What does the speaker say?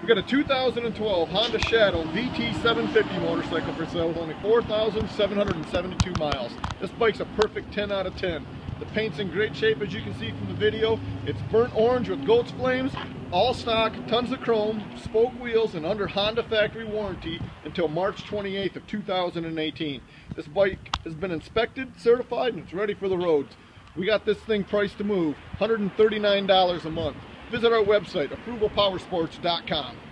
We got a 2012 Honda Shadow VT750 motorcycle for sale with only 4,772 miles. This bike's a perfect 10 out of 10. The paint's in great shape, as you can see from the video. It's burnt orange with goat's flames, all stock, tons of chrome, spoke wheels, and under Honda factory warranty until March 28th of 2018. This bike has been inspected, certified, and it's ready for the roads. We got this thing priced to move, $139 a month. Visit our website, approvalpowersports.com.